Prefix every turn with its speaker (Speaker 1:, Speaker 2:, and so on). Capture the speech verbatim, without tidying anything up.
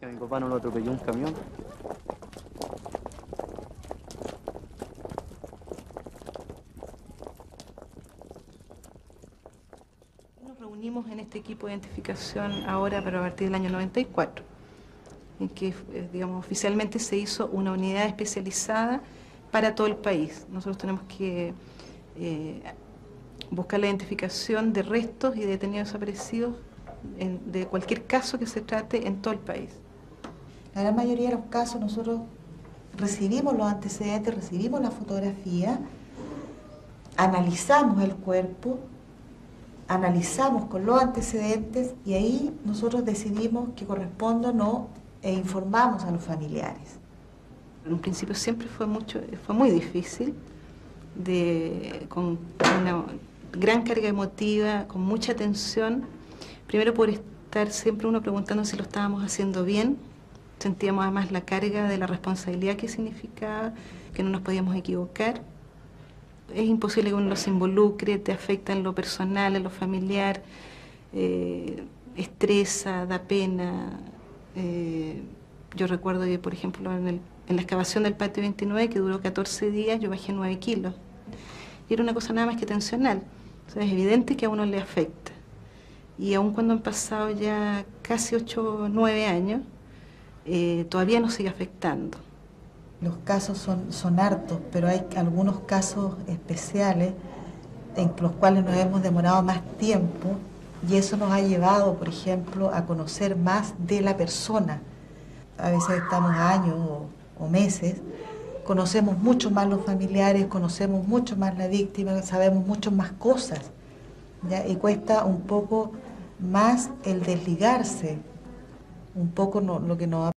Speaker 1: Que a mi papá no lo atropelló un camión.
Speaker 2: Nos reunimos en este equipo de identificación ahora, pero a partir del año noventa y cuatro, en que, eh, digamos, oficialmente se hizo una unidad especializada para todo el país. Nosotros tenemos que eh, buscar la identificación de restos y detenidos desaparecidos en, de cualquier caso que se trate en todo el país.
Speaker 3: En la gran mayoría de los casos nosotros recibimos los antecedentes, recibimos la fotografía, analizamos el cuerpo, analizamos con los antecedentes y ahí nosotros decidimos que corresponde o no e informamos a los familiares.
Speaker 2: En un principio siempre fue, mucho, fue muy difícil, de, con una gran carga emotiva, con mucha tensión, primero por estar siempre uno preguntando si lo estábamos haciendo bien. Sentíamos además la carga de la responsabilidad que significaba, que no nos podíamos equivocar. Es imposible que uno se involucre, te afecta en lo personal, en lo familiar, eh, estresa, da pena. Eh, yo recuerdo que, por ejemplo, en, el, en la excavación del patio veintinueve, que duró catorce días, yo bajé nueve kilos. Y era una cosa nada más que tensional. O sea, es evidente que a uno le afecta. Y aun cuando han pasado ya casi ocho o nueve años, Eh, todavía nos sigue afectando.
Speaker 3: Los casos son, son hartos, pero hay algunos casos especiales en los cuales nos hemos demorado más tiempo y eso nos ha llevado, por ejemplo, a conocer más de la persona. A veces estamos años o, o meses, conocemos mucho más los familiares, conocemos mucho más la víctima, sabemos mucho más cosas, ¿ya? Y cuesta un poco más el desligarse, un poco no, lo que nos ha